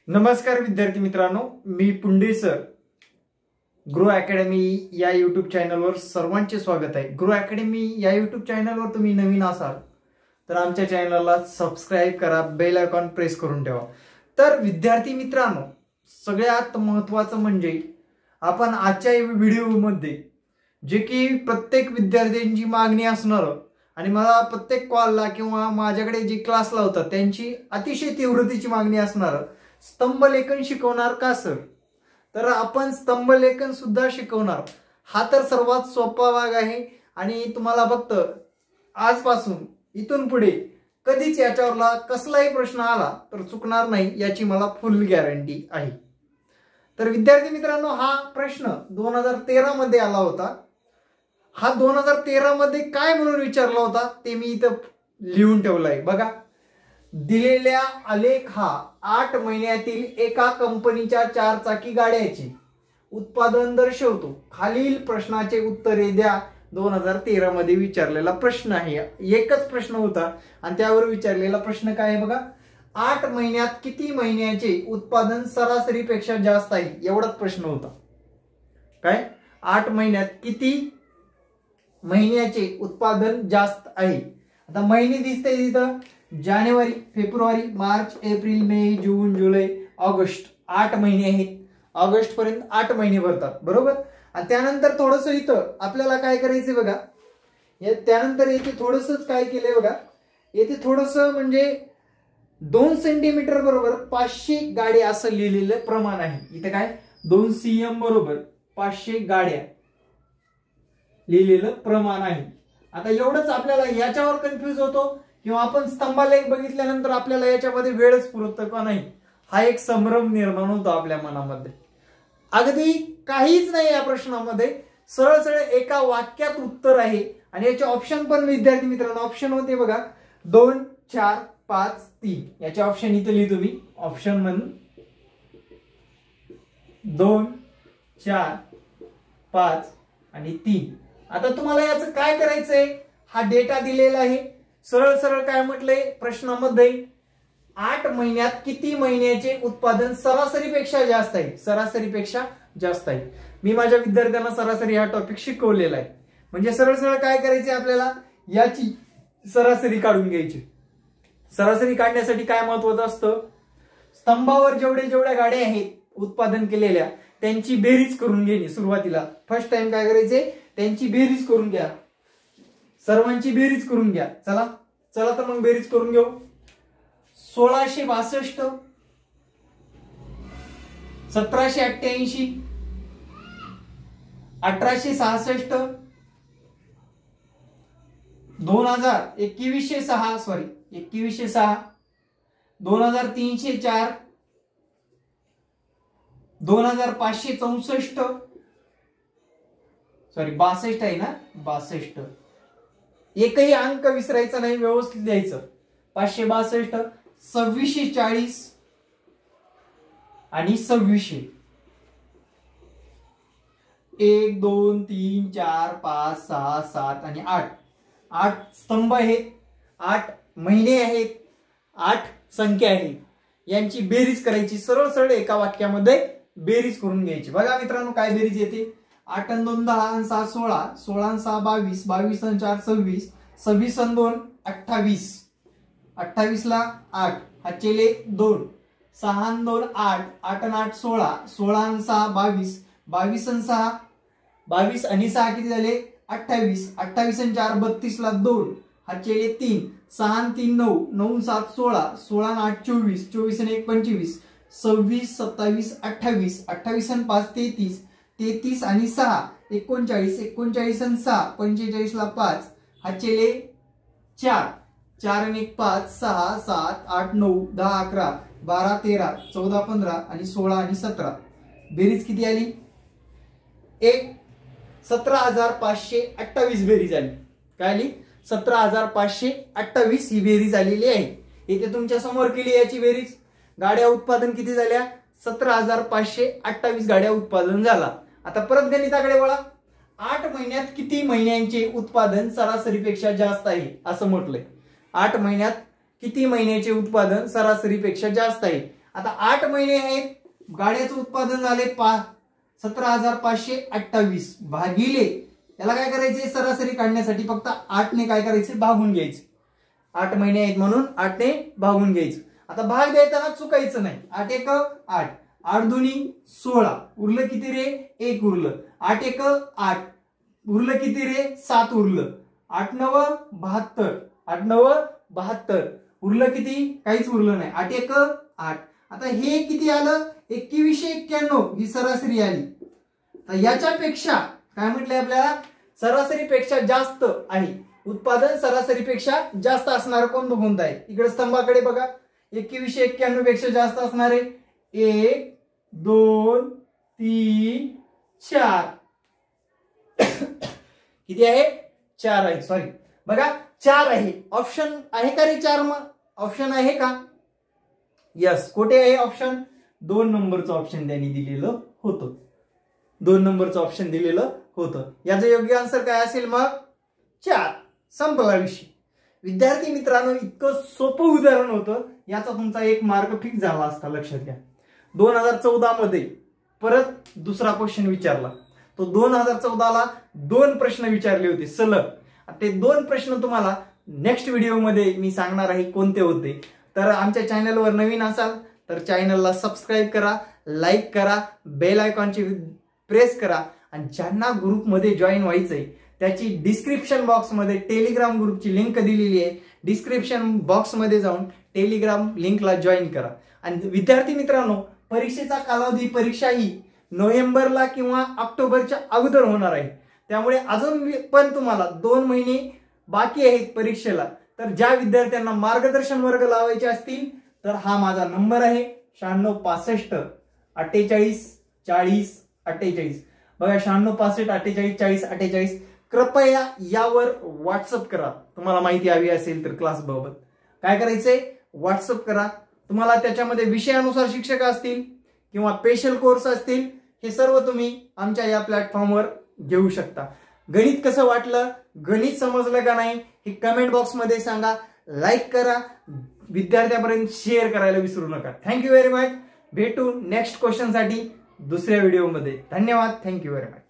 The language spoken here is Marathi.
नमस्कार विद्यार्थी मित्रांनो, मी पुंडे सर. ग्रो अकॅडमी या यूट्यूब चॅनलवर सर्वांचे स्वागत आहे. ग्रो अकॅडमी या यूट्यूब चॅनलवर तुम्ही नवीन असाल तर आमच्या चॅनलला सबस्क्राईब करा, बेल आयकॉन प्रेस करून ठेवा. तर विद्यार्थी मित्रांनो, सगळ्यात महत्त्वाचं म्हणजे आपण आजच्या व्हिडिओमध्ये जे की प्रत्येक विद्यार्थ्यांची मागणी असणार आणि मला प्रत्येक कॉलला किंवा माझ्याकडे जे क्लास लावतात त्यांची अतिशय तीव्रतेची मागणी असणार, स्तंभलेखन शिकवणार का सर? तर आपण स्तंभलेखन सुद्धा शिकवणार. हा तर सर्वात सोपा भाग आहे आणि तुम्हाला फक्त आजपासून इथून पुढे कधीच याच्यावरला कसलाही प्रश्न आला तर चुकणार नाही याची मला फुल गॅरंटी आहे. तर विद्यार्थी मित्रांनो, हा प्रश्न 2013 मध्ये आला होता. हा 2013 मध्ये काय म्हणून विचारला होता ते मी इथं लिहून ठेवलाय बघा. दिलेल्या आलेख हा 8 महिन्यातील एका कंपनीच्या 4 चाकी गाड्याचे उत्पादन दर्शवतो. खालील प्रश्नाचे उत्तरे द्या. 2013 मध्ये विचारलेला प्रश्न आहे. एकच प्रश्न होता आणि त्यावर विचारलेला प्रश्न काय आहे बघा. 8 महिन्यात किती महिन्याचे उत्पादन सरासरीपेक्षा जास्त आहे, एवढाच प्रश्न होता. काय 8 महिन्यात किती महिन्याचे उत्पादन जास्त आहे? आता महिने दिसते तिथं जानेवारी, फेब्रुवारी, मार्च, एप्रिल, मे, जून, जुलै, ऑगस्ट 8 महिने आहेत. ऑगस्ट पर्यंत 8 महिने भरतात, बरोबर. आणि त्यानंतर थोडस इथं आपल्याला काय करायचं बघा. त्यानंतर येथे थोडसच काय केलंय बघा. येथे थोडस म्हणजे 2 सेंटीमीटर बरोबर 500 गाड्या असं लिहिलेलं प्रमाण आहे. इथे काय 2 cm बरोबर 500 गाड्या लिहिलेलं प्रमाण आहे. आता एवढंच आपल्याला याच्यावर कन्फ्युज होतो किंवा आपण स्तंभालेख बघितल्यानंतर आपल्याला याच्यामध्ये वेळच पुरत का नाही, हा एक संभ्रम निर्माण होतो आपल्या मनामध्ये. अगदी काहीच नाही या प्रश्नामध्ये. सरळ सरळ एका वाक्यात उत्तर आहे आणि याचे ऑप्शन पण विद्यार्थी मित्रांनो ऑप्शन होते बघा 2, 4, 5, 3. याचे ऑप्शन इथे लिहितो मी. ऑप्शन म्हणून 2, 4, 5 आणि 3. आता तुम्हाला याचं काय करायचंय, हा डेटा दिलेला आहे. सरळ सरळ काय म्हटलंय प्रश्नामध्ये, 8 महिन्यात किती महिन्याचे उत्पादन सरासरीपेक्षा जास्त आहे, सरासरीपेक्षा जास्त आहे. मी माझ्या विद्यार्थ्यांना सरासरी हा टॉपिक शिकवलेला आहे. म्हणजे सरळ सरळ काय करायचे आपल्याला, याची सरासरी काढून घ्यायची. सरासरी काढण्यासाठी काय महत्वाचं असतं, स्तंभावर जेवढ्या गाड्या आहेत उत्पादन केलेल्या त्यांची बेरीज करून घेणे. सुरुवातीला फर्स्ट टाइम काय करायचे, त्यांची बेरीज करून घ्या. सर्वांची बेरीज करून घ्या. चला तर मग बेरीज करून घेऊ. 1662, 1788, 1866, 2000, 2106, 2304, 2564, 62 आहे ना, 62. एकही अंक विसरायचा नाही, व्यवस्थित द्यायचं. 562, 2640 आणि 2600. 1, 2, 3, 4, 5, 6, 7 आणि 8. 8 स्तंभ आहेत, 8 महिने आहेत, 8 संख्या आहेत. यांची बेरीज करायची. सरळ सरळ एका वाक्यामध्ये बेरीज करून घ्यायची. बघा मित्रांनो काय बेरीज येते. 8 आणि 2 10 आणि 6 16, 16 आणि 6 22, 22 आणि 4 26, 26 आणि 2 28, 28 ला 8 हाचेले 2, 6 आणि 2 8, 8 आणि 8 16, 16 आणि 6 22, 22 आणि 6 22 आणि 6 किती झाले 28, 28 आणि 4 32 ला 2 हाचेले 3, 6 आणि 3 9, 9 आणि 7 16, 16 आणि 8 24, 24 आणि 1 25, 26 27 28, 28 आणि 5 33, 33 आणि 6 39, 39 आणि 6 45 ला 5 हाचेले 4, 4 आणि 1 5 6 7 8 9 10 11 12 13 14 15 आणि 16 आणि 17. बेरीज किती आली, 17,528 बेरीज आली. काय आली, 17,528 ही बेरीज आलेली आहे. इथे तुमच्या समोर केली याची बेरीज. गाड्या उत्पादन किती झाल्या, 17,528 गाड्या उत्पादन झाला. आता परत गणिताकडे वळा. 8 महिन्यात किती महिन्यांचे उत्पादन सरासरीपेक्षा जास्त आहे असं म्हटलंय. 8 महिन्यात किती महिन्याचे उत्पादन सरासरीपेक्षा जास्त आहे. आता 8 महिने आहेत, गाड्याचं उत्पादन झाले 17,528 भागिले याला काय करायचे, सरासरी काढण्यासाठी फक्त 8 ने काय करायचे, भागून घ्यायचे. 8 महिने आहेत म्हणून 8 ने भागून घ्यायचं. आता भाग देताना चुकायचं नाही. 8 एक 8, 8 दोन्ही 16, उरलं किती रे, 1 उरलं. 8 एक 8, उरलं किती रे, 7 उरलं. 8 9 72, 8 9 72, उरलं किती, काहीच उरलं नाही. 8 एक 8. आता हे किती आलं, 2191 ही सरासरी आली. तर याच्यापेक्षा काय म्हटलंय आपल्याला, सरासरीपेक्षा जास्त आहे उत्पादन, सरासरीपेक्षा जास्त असणार कोणतं आहे. इकडे स्तंभाकडे बघा, 2191 पेक्षा जास्त असणार आहे 1 2 3 4. किती आहे, 4 आहे. सॉरी बघा 4 आहे. ऑप्शन आहे का रे 4? मग ऑप्शन आहे का? यस. कुठे आहे ऑप्शन? 2 नंबरचं ऑप्शन त्यांनी दिलेलं होतं. 2 नंबरचं ऑप्शन दिलेलं होतं. याचं योग्य आन्सर काय असेल मग? 4. संपला विषय. विद्यार्थी मित्रांनो, इतकं सोपं उदाहरण होतं, याचा तुमचा 1 मार्क फिक्स झाला असता. लक्षात घ्या. 2014 मध्ये परत दुसरा क्वेश्चन विचारला. तो 2014ला 2 प्रश्न विचारले होते सलग. ते 2 प्रश्न तुम्हाला नेक्स्ट व्हिडिओमध्ये मी सांगणार आहे कोणते होते. तर आमच्या चॅनलवर नवीन असाल तर चॅनलला सबस्क्राईब करा, लाईक करा, बेल आयकॉनची प्रेस करा. आणि ज्यांना ग्रुपमध्ये जॉईन व्हायचंय त्याची डिस्क्रिप्शन बॉक्समध्ये टेलिग्राम ग्रुपची लिंक दिलेली आहे. डिस्क्रिप्शन बॉक्समध्ये जाऊन टेलिग्राम लिंकला जॉईन करा. आणि विद्यार्थी मित्रांनो, परीक्षेचा कालावधी, परीक्षा ही नोव्हेंबरला किंवा ऑक्टोबरच्या अगोदर होणार आहे. त्यामुळे अजून पण तुम्हाला 2 महिने बाकी आहेत परीक्षेला. तर ज्या विद्यार्थ्यांना मार्गदर्शन वर्ग लावायचे असतील तर हा माझा नंबर आहे 96 65 48 40 48. बघा 96 65 48 40 48. कृपया यावर व्हॉट्सअप करा. तुम्हाला माहिती हवी असेल तर क्लास बाबत काय करायचंय, व्हॉट्सअप करा. तुम्हाला त्याच्यामध्ये विषयानुसार शिक्षक असतील किंवा स्पेशल कोर्स असतील, हे सर्व तुम्ही आमच्या या प्लॅटफॉर्मवर घेऊ शकता. गणित कसं वाटलं, गणित समजलं का नाही हे कमेंट बॉक्समध्ये सांगा. लाईक करा, विद्यार्थ्यांपर्यंत शेअर करायला विसरू नका. Thank you very much. भेटू नेक्स्ट क्वेश्चन साठी दुसऱ्या व्हिडिओमध्ये. धन्यवाद. Thank you very much.